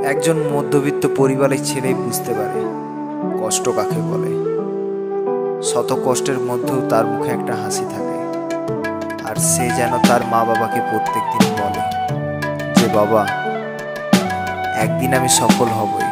একজন মধ্যবিত্ত পরিবারের ছেলেই বুঝতে পারে কষ্ট কাকে বলে। শত কষ্টের মধ্যেও তার মুখে একটা হাসি থাকে, আর সে যেন তার মা বাবাকে প্রত্যেকদিন বলে যে বাবা, একদিন আমি সফল হবই।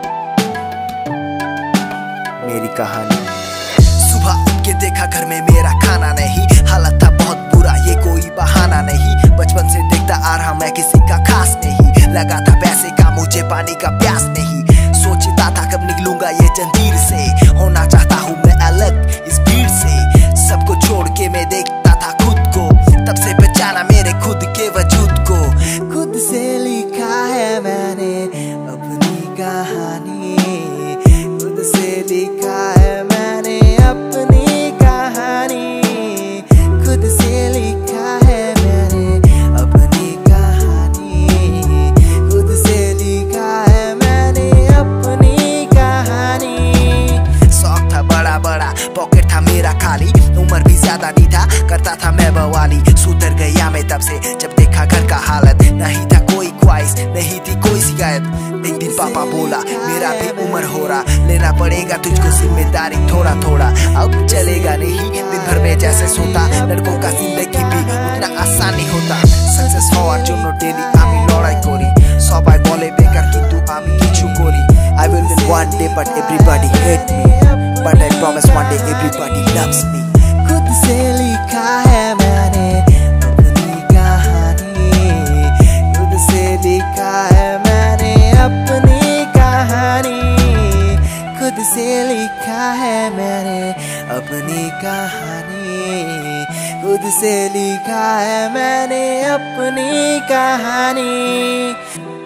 मेरी कहानी। सुबह उठ के देखा घर में मेरा खाना नहीं, हालत था बहुत बुरा, ये कोई बहाना नहीं। बचपन से देखता आ रहा मैं किसी का खास नहीं, लगा था पैसे का मुझे पानी का प्यास नहीं। सोचता था कब निकलूंगा ये जंजीर से, होना चाहता हूँ मैं अलग इस भीड़ से। सबको छोड़ के मैं देखता था खुद को, तब से पहचाना मेरे खुद के वजूद को। खुद से लिखा है मैंने अपनी कहानी, खुद से लिखा है मैंने अपनी कहानी, खुद से लिखा है मैंने अपनी कहानी, खुद से लिखा है मैंने अपनी कहानी। शौक था बड़ा बड़ा, पॉकेट था मेरा खाली, उम्र भी ज्यादा नहीं था, करता था मैं बवाली। सुधर गया मैं तब से जब देखा घर का हालत, नहीं था कोई ख्वाहिश, नहीं थी कोई शिकायत। एक दिन पापा बोला मेरा भी उम्र हो रहा, लेना पड़ेगा तुझको जिम्मेदारी थोड़ा थोड़ा, अब चलेगा नहीं दिन भर में जैसे सोता। लड़कों का जिंदगी भी उतना आसान नहीं होता, सक्सेस হওয়ার জন্য ডেলি আমি লড়াই করি। সবাই বলে বেকার কিন্তু আমি কিছু করি। I will win one day but everybody hate me, but I promise one day everybody loves me। खुद से लिखा है मैंने अपनी कहानी, खुद से लिखा है मैंने अपनी कहानी, खुद से लिखा है मैंने अपनी कहानी, खुद से लिखा है मैंने अपनी कहानी।